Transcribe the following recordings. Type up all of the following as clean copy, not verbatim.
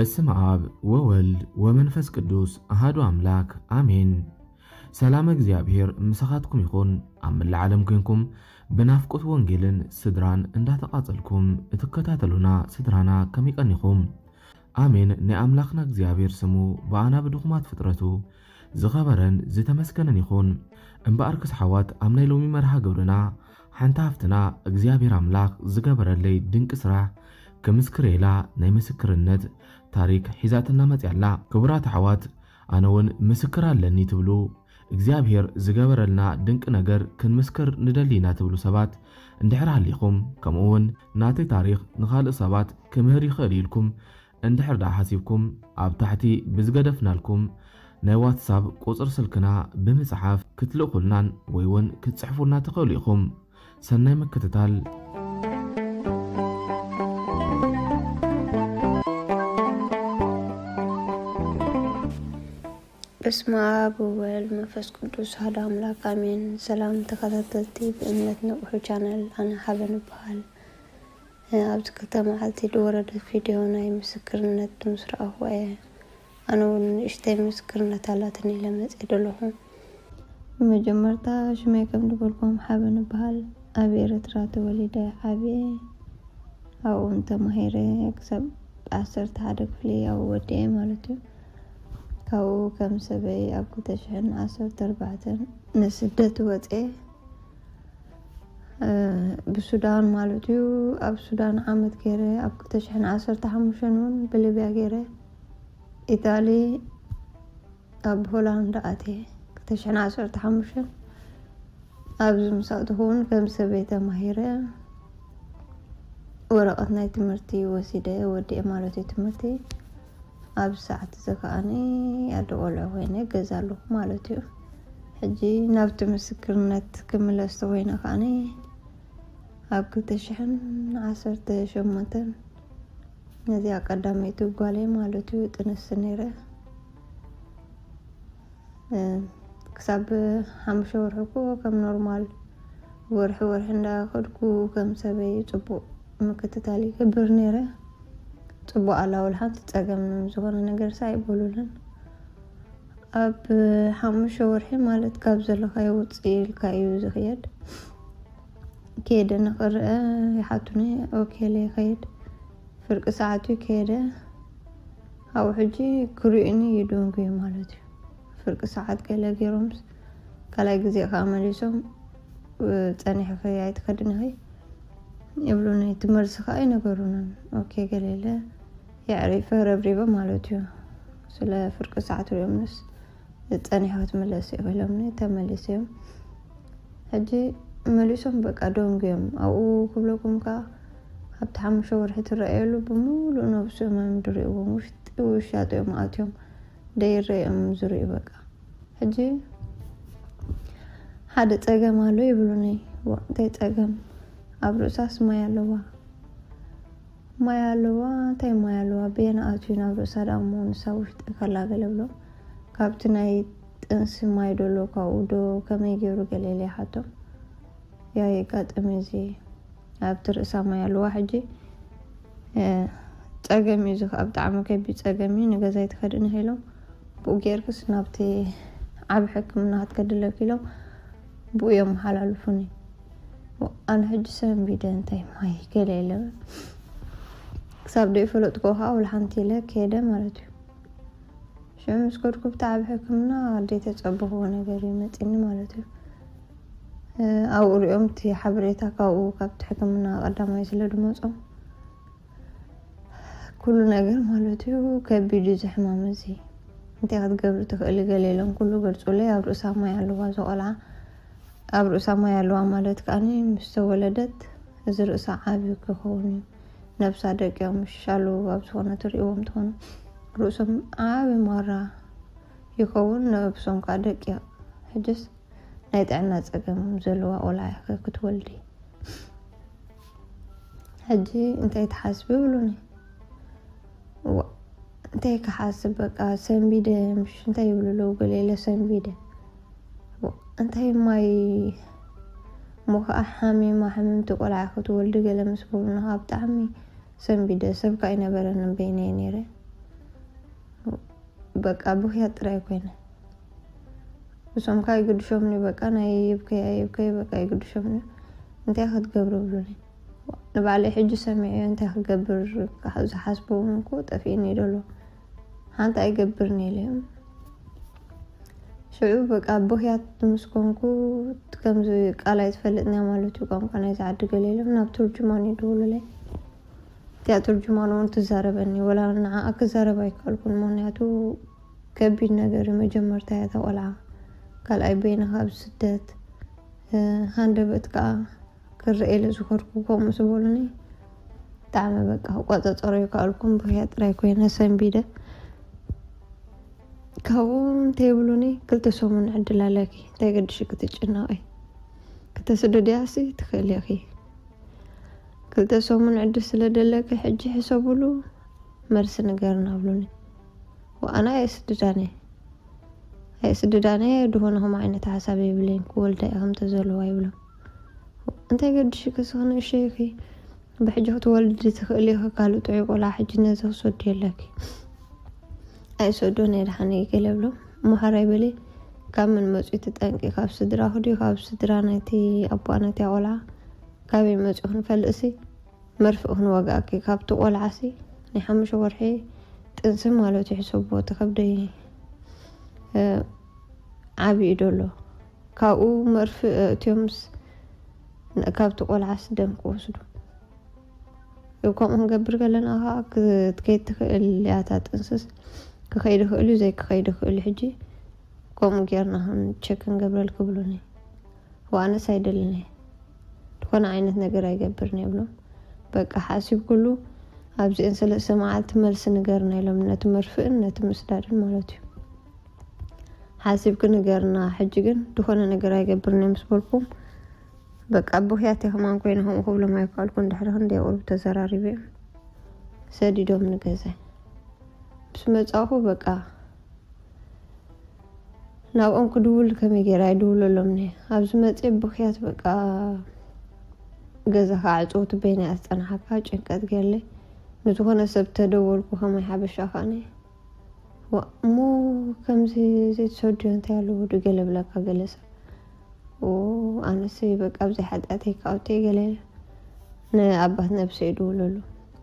በስመ አብ ወወልድ ወመንፈስ ቅዱስ አሐዱ አምላክ አሜን። ሰላም እግዚአብሔር ምስኻትኩም ይኹን። ኣብ መላእ ዓለም ኮይንኩም ብናፍቆት ወንጌልን ስድራን እንዳተቃጸልኩም እትከታተሉና ስድራና ከም ይቀኒኹም አሜን። ናይ አምላኽና እግዚአብሔር ስሙ በአና ብድኹማት ፍጥረቱ ዝኸበረን ዝተመስገነን ይኹን። እምበኣር ክስሓዋት ኣብ ናይ ሎሚ መርሃ ግብርና ሓንቲ ሃፍትና እግዚአብሔር አምላኽ ዝገበረለይ ድንቂ ስራሕ ከምስክር ኢላ ናይ ምስክርነት ታሪክ ሒዛትና መጽያላ። ክቡራት ኣሕዋት ኣነ እውን ምስክር ኣለኒ ትብሉ እግዚአብሔር ዝገበረልና ድንቂ ነገር ክንምስክር ንደሊና ትብሉ ሰባት እንድሕር ሃሊኹም ከምኡ እውን ናተይ ታሪክ ንኻልእ ሰባት ክምህር ይኽእል ኢልኩም እንድሕር ዳ ሓሲብኩም ኣብ ታሕቲ ብዝገደፍናልኩም ናይ ዋትሳፕ ቁፅር ስልክና ብምጽሓፍ ክትልእኹልናን ወይ እውን ክትጽሕፉልና ትኽእሉ ኢኹም። ሰናይ ምክትታል። በስመ አብ ወወልድ ወመንፈስ ቅዱስ አሐዱ አምላክ አሜን። ሰላም ተከታተልቲ በእምነት ነቁሑ ቻናል አነ ሓበን ይበሃል። ኣብዚ ክልተ መዓልቲ ዝወረደ ቪድዮ ናይ ምስክርነት ምስ ረኣኹ እየ። ኣነ እውን ንእሽተይ ምስክርነት ኣላትኒ ኢለ መፅአ ዘለኹ። ብመጀመርታ ሽመይ ከም ዝበልኩም ሓበን ይበሃል። ኣብ ኤርትራ ተወሊደ ዓብየ ኣብኡ ተማሂረ ክሳብ 11 ክፍሊ ኣብ ወዲአ ማለት እዩ። ካብኡ ከም ሰበይ ኣብ 2014 ንስደት ወፅአ ብሱዳን ማለት እዩ። ኣብ ሱዳን ዓመት ገይረ ኣብ 2015 እውን ብሊብያ ገይረ ኢጣሊ ኣብ ሆላንድ ኣትየ 2015 ኣብዚ ምሳእቱ እውን ከም ሰበይ ተማሂረ ወረቐት ናይ ትምህርቲ ወሲደ ወዲአ ማለት እዩ። ትምህርቲ ኣብ ሰዓት ዘካኣኒ ያደቆልዑ ኮይነ ገዛለሁ ማለት እዩ። ሕጂ ናብቲ ምስክርነት ክምለስ ተኮይነ ከኣኒ ኣብ 2018 ነዚኣ ቀዳመይቲ ጓለይ ማለት እዩ ጥንስ ነይረ። ክሳብ 5 ወርሕኩ ከም ኖርማል ወርሒ እንዳኸድኩ ከም ሰበይ ፅቡቅ ምክትታል ይገብር ነይረ። ፅቡቅ ኣላውል ሓንቲ ፀገም ዝኾነ ነገር ሳይበሉልን ኣብ 5 ወርሒ ማለት ካብ ዘለኻዮ ውፅእ ኢልካ እዩ ዝኽየድ። ከይደ ንኽርአ ይሓቱኒ ኦኬለ ይኸይድ ፍርቂ ሰዓቱ ከይደ ኣብኡ ሕጂ ክሪኡኒ ይደንጉ ማለት እዩ። ፍርቂ ሰዓት ገለ ገይሮምስ ካልኣይ ግዜ ከዓ መሊሶም ፀኒሕ ኸይ ኣይትኸድን ኸይ ይብሉኒ። ትመርሲ ከዓ ይነገሩንን ኦኬ ገለለ يعرف ربريبه مالتيو سلا فرق ساعات اليومس تصنيحات ملاسي ولمني تملسيو هجي مليسهم بقى دونغيم او كلكم كا حتى 5 ورح ترأيلو بمولو نفسه ما مدريو وشاتو ماتيوم دايريم زري بقى هجي حدا صقم አለው ይብሉኒ ወንታይ صقم አብሮሳስ ማያለዋ ማያለዋ ታይ ማያለዋ በየናአቱና ብሳዳሙ ንሳውሽ ተከላገለ ብሎ ካብቲ ናይ ጥንስ ማይዶሎ ካውዶ ከመይ ገይሩ ገለለ ሓቶ ያ የጋጠመዚ ኣብ ትርሳ ማያለዋ ሕጂ ፀገም ይዙ ኣብ ጣዕሙ ከቢ ፀገም ንገዛይ ተከድን ሄሎም ቡጌርክስ ናብቲ ዓብ ሕክምና ክትከድለክ ኢሎም ቡዮም ሓላልፉኒ ኣነ ሕጂ ሰም ቢደንታይ ማይ ገለለ ክሳብ ደይ ፈለጥኮ ከዓ ወልሓንቲ ኢለ ከይደ ማለት እዩ። ሸምስ ኮድኩ ብታዕብ ሕክምና ኣደይ ተፀብኹ ነገር ይመፅኒ ማለት እዩ። ኣብኡ ሪኦም እቲ ሓበሬታ ካብኡ ካብቲ ሕክምና ቀዳማይ ስለ ድመፆም ኩሉ ነገር ማለት እዩ ከቢዱ ዝሕማም እዚ እንታይ ክትገብር ትኽእል ገለሎም ኩሉ ገልፁለይ። ኣብ ርእሳ ማይ ኣለዋ ዘቆልዓ ኣብ ርእሳ ማይ ኣለዋ ማለት ከዓኒ ምስ ተወለደት እዚ ርእሳ ዓብዪ ክኸውን እዩ። ነብሳ ደቂኦም ሻሉ ኣብ ዝኾነ ትሪእዎም ትኾኑ ርእሶም ዓብዪ ማራ ይኸውን ነብሶም ከዓ ደቂቕ ሕጅስ ናይ ጥዕና ፀገም ዘለዋ ቆልዓ ክትወልዲ ሕጂ እንታይ ትሓስቢ ይብሉኒ። እንታይ ክሓስብ በቃ ሰንቢደ ምሽ እንታይ ይብሉለው ገሌለ ሰንቢደ እንታይ ማይ ሞኸዓ ሓሚማ ሕምምቲ ቆልዓ ክትወልዲ ገለ ምስ በሉና ኣብ ጣዕሚ ሰንቢደ ሰብካ ኣይነበረንን በይነይ ነይረ በቃ ብኽያ ጥራይ ኮይነ እሶም ካይ ግድሾምኒ በቃ ናይ ይብከይ በቃ ይግድሾምኒ እንታይ ክትገብሩ ብሉኒ ንባዕለይ ሕጂ ሰሚዐ እንታይ ክገብር ዝሓስበውን እኮ ጠፊእኒ ይደሎ ሓንቲ ኣይገብርኒ ኢሎም ሽዑ በቃ ብኽያት ምስኮንኩ ከምዚ ቃላይ ትፈልጥና ማለት እዩ ቋንቋ ናይ ዝዓዲ ገሊሎም ናብ ትርጅማን ይደውሉለይ ያ ትርጅማን እውን ትዛረበኒ ወላ ንዓ ክዛረብ ኣይከኣልኩን ምክንያቱ ከቢድ ነገር መጀመርታ እያ ተቆልዓ ካልኣይ በይንኻ ኣብ ስደት ሃንደበትካ ክርኤለ ዝኸርኩ ከምኡ ዝበሉኒ ብጣዕሚ በቃ ቋፀፀሮ ይከኣልኩም ብኽያ ጥራይ ኮይነ ሰንቢደ ካብኡ እንተይብሉኒ ክልተ ሰሙን ዕድል ኣለኪ እንታይ ገድሽ ክትጭናቂ ክተስደድያሲ ትኽእል ኢኺ ክልተ ሰሙን ዕድል ስለደለኪ ሕጂ ሕሰቡሉ መልሲ ንገርና ብሉኒ ወኣና ኣይስድዳነ ድኾነኹም ዓይነት ሓሳብ ይብለኝ ክወልዳ ኢኸም ተዘለዋ ይብሎም እንታይ ገድሽ ክስኽነ እሸይኺ ብሕጂ ክትወልዲ ትኽእል ኢኺ ካልእ ጥዑይ ቆልዓ ሕጂ ነዚ ክስወዲ የለኪ ኣይሰዶ ናይ ድሓነ ይገለ ብሎም መሃራይ በለ ካብ ምን መፅኡ ትጠንቂ ካብ ስድራ ክዲ ካብ ስድራ ናይቲ ኣቦ ናይቲ ቆልዓ ካበይ መፅኡ ክንፈልእሲ መርፍእ ክንወግኣኪ ካብቲ ቆልዓሲ ናይ 5 ወርሒ ጥንሲ ማለት ይሕሰቦ ተከብደይ ዓብይ ደሎ ካብኡ መርፍእ እትዮምስ ካብቲ ቆልዓስ ደም ክወስዱ ከምኡ ክንገብር ከለና ክትከይድ ትኽእል ያታ ጥንስስ ክኸይድ ክእሉ ዘይ ክኸይድ ክእሉ ሕጂ ከምኡ ጌርና ቸክ ክንገብረልክ ብሉኒ ወኣነስ ኣይደልኒ ድኾነ ዓይነት ነገር ኣይገብርኒ ይብሎም በቃ ሓሲብ ኩሉ ኣብዚአን 3 መዓልቲ መልሲ ንገርና ኢሎም ነቲ መርፍእን ነቲ ምስዳድን ማለት እዩ ሓሲብክ ንገርና ሕጂ ግን ድኾነ ነገር ኣይገብርኒ ምስ በልኩም በቃ ብኽያት ይኸማን ኮይነኹም ክብሎም ኣይከኣልኩን ድሕሪ ክንደይ ቁርብ ተዘራሪበ ሰዲዶም ንገዛይ بس مصاحو بقى ናብኦም ክድውል ከመይ ጌራ ይድውለሎምኒ ኣብዚ መጽእ ብኽያት በቃ ገዛኻ ዓጾት በይና ኣስጠናሓካ ጭንቀት ገለ ንዝኾነ ሰብ ተደወልኩ ከመይ ሓበሻኻኒ ወሞ ከምዚ ዘይተሰድዮ እንታይ ኣለዎ ድገለ ብላካ ገለሰ ኣነሲ በቃ ኣብዚ ሓጢኣተይ ካውተይ ገለ ንኣባት ነብሰ ይድውለሉ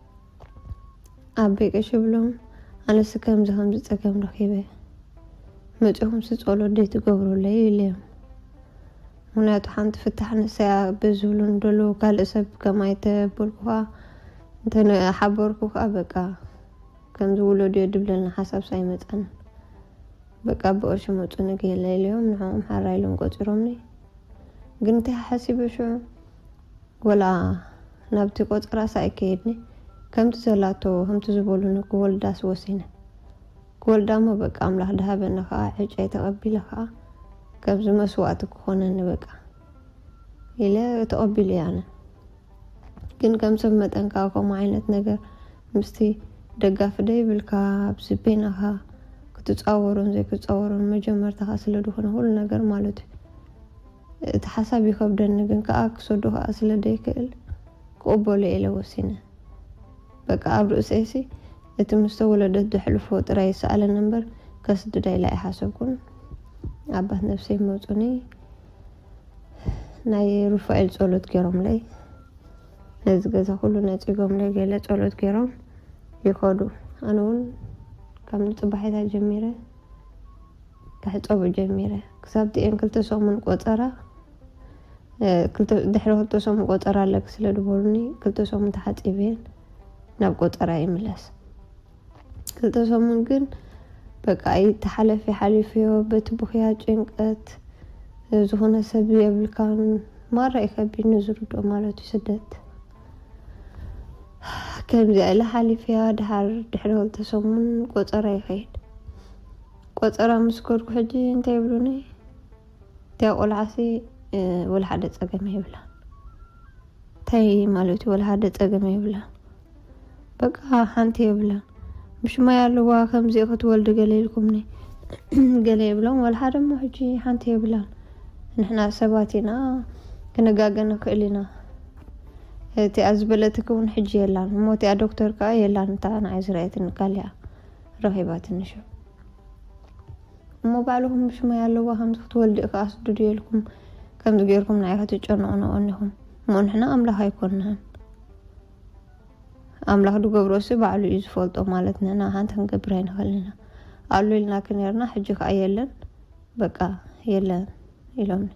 ኣበይ ቀሽ ብሎም ኣነሲ ከምዚ ፀገም ረኺበ መጽሁም ስጸሎት ደይ ትገብሩለይ ኢለም ምክንያቱ ሓንቲ ፍታሕ ንሰያ በዝብሉን ደሎ ካልእ ሰብ ከማይ ተበልኩኻ እንተነ ሓበርኩኻ በቃ ከምዚ ውለድ የድብለና ሓሳብ ሳይመጣን በቃ በእርሽ መፁ ነገለ ኢሎም ንሖም ሓራይሎም ቆፂሮምኒ ግን እንታይ ሓሲበ ሽዑ ወላ ናብቲ ቆፅራ ሳይከይድኒ ከምቲ ዘላቶ ከምቲ ዝበሉን ክወልዳስ ወሲነ كولدام بقى أملاح دهب النخاء حجة تقبلها كبز مسوات كخونة نبقى إلى تقبل يعني كن كم سمت أنكاكو معينة نجر مستي دقة فدي بالكاب سبينها كتتصورون زي كتتصورون مجمر تحصل دوخنا هول نجر مالت تحسب يخبر النجن كأك صدوها أصل ديكل قبول إلى وسينة بقى عبر أساسي የተመስተወለደ ሕልፎ ጥራይ ሰአለ ነበር ከስድ ዳይ ላይ ሓሰብኩን አባት ነፍሴ መውጡኒ ናይ ሩፋኤል ጸሎት ገሮም ላይ ነዝገዛ ሁሉ ነጽጎም ላይ ገለ ጸሎት ገሮም ይቆዱ አኑን ከም ጽባሕታ ጀሚረ ከሕጾብ ጀሚረ ክሳብቲ እንክልተ ሶምን ቆጠራ ክልተ ድሕሪ ክልተ ሶምን ቆጠራ ለክ ስለድቦልኒ ክልተ ሶምን ተሓጺበን ናብ ቆጠራ ይምለስ كنت ممكن بقى يتحلف حليفه بتبخيا ጭንቀት ዝሆነ ሰብ የብልካን ማራ ይከቢ ንዝሩዶ ማለት ይስደት ከምዚ አለ حليفያ ድሕሪ ተሰሙን ቆፀራ ይኸይድ ቆፀራ መስኮርኩ ሕጂ እንታይ ይብሉኒ ተቆልዓሲ ወል ሓደ ፀገም ይብላ ታይ ማለት ወል ሓደ ፀገም ይብላ በቃ ሓንቲ ይብላ مش ما يالوا كم زي ولد قليلكمني قليل بلون ولا حدا ما حجي حنتي بلان نحن سباتنا كنا قاقنا كلنا تي أزبلتكون حجي يلان موتي دكتور كا يلان تانا عايز رأيتن قاليا رهيبات النشو مو بعلهم مش ما يالله هم تولد إقاس ديالكم كم دقيركم نعيها تجرنون أنهم مو نحنا أملا هايكونها أملا هدو قبروسي بعلو يزفولت أو مالتنا نا هانت هنقبرين خلينا قالوا لنا كنيرنا حجيك أيلن بقى يلن يلومني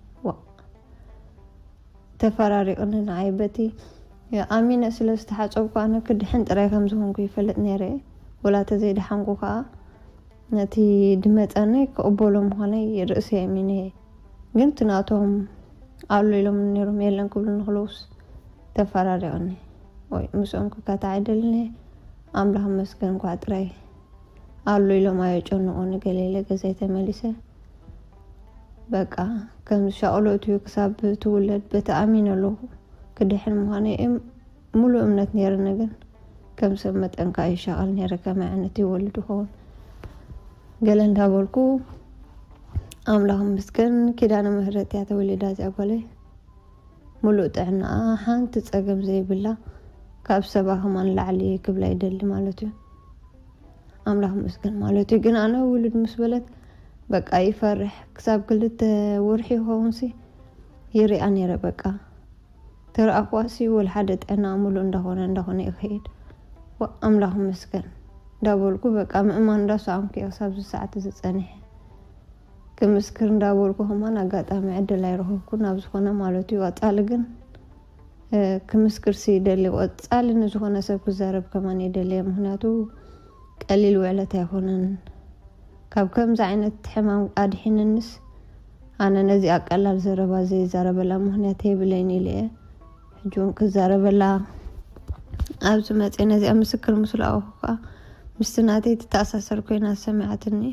تفراري أننا عيبتي يا أمينة سلستحاجبك أنا كد حنت رايكم زهونكو يفلت نيري ولا تزيد حنقوكا نتي دمت أني كأبولهم هني رأسي أمينة قمت ناتهم قالوا لهم نيرهم يلن كلن خلوص تفراري أني وي مسؤنكو كاتعدلني أملهم مسكنكو عطراي قالوا لهم أيجونو أني قليلة قزيت مليسة بقى كم شاءولوتو يكسب تولد بتأمين له كدحن مهاني ملو امنت نير نجن كم سمت انك اي شغل نير كما عنتي ولدو هون قالن دابولكو املاهم مسكن كدانا مهرتي اتولدات اقولي ملو تعنا حان تتسقم زي بالله كاب سباهم ان لعلي كبلا يدلي مالتو املاهم مسكن مالتو قن انا ولد مسبلت بقى يفرح كساب كلت ورحي هونسي يري اني ربقى ترى أخواسي والحدث أنا أمول عندهون يخيد وأملهم مسكن دابولكو بقى مأمان راسو عمكي أصاب الساعة تزتانيه كمسكر دابولكو هما نقاط أمعد لا يروحوكو نابزخونا مالوتي واتالقن كمسكر سيدا اللي واتال نزخونا سبكو زارب كمان يدلي مهناتو قليل وعلتا يخونن كاب كم زعينة حمام قادحين النس أنا نزي أقلال زربا زي زربا لا مهناتي بليني ليه جون كزارب لا أبز ماتينا زي أمسكر مسلا أوخا مستناتي تتأسسر كوينا سمعتني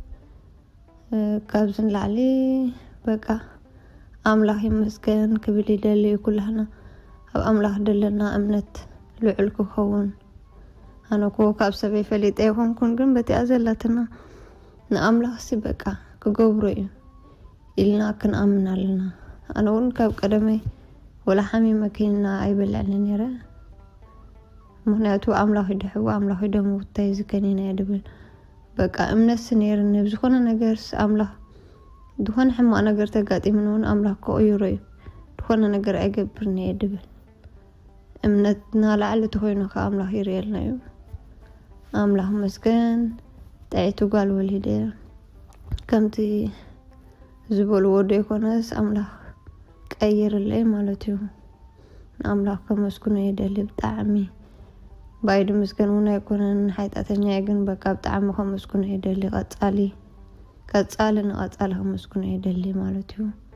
كابزن لعلي بقى أملاح يمسكن كبلي دلي كلهنا أو أملاح دلنا أمنت لعلكو خون أنا كو كابسة بيفليت ايهم كون قن بتي أزلتنا نأملاح سبقى كقبري إلنا كن أمنا لنا أنا ون كاب قدمي ولا حمي مكيننا أي بلعنا نيرا مهناتو أملاح يدحو أملاح يدمو تايز كنينا يدبل بقى أمنا السنير نبزخونا نقرس أملاح دخون حما نقر تقاتي منون أملاح كو يوري دخونا نقر أقبرني يدبل أمنتنا لعل تخوينا كأملاح يريالنا يو أملاح مسكن تعيتو قال والهدير كمتي زبول ودي كونس أملاح كأير اللي مالتيو أملاح كمسكنو يدلي بتعمي بايد مسكنونا يكونن حيث أتنيا يقن بقى بتعمي كمسكنو يدلي قطالي قطالنا قطالها مسكنو يدلي مالتيو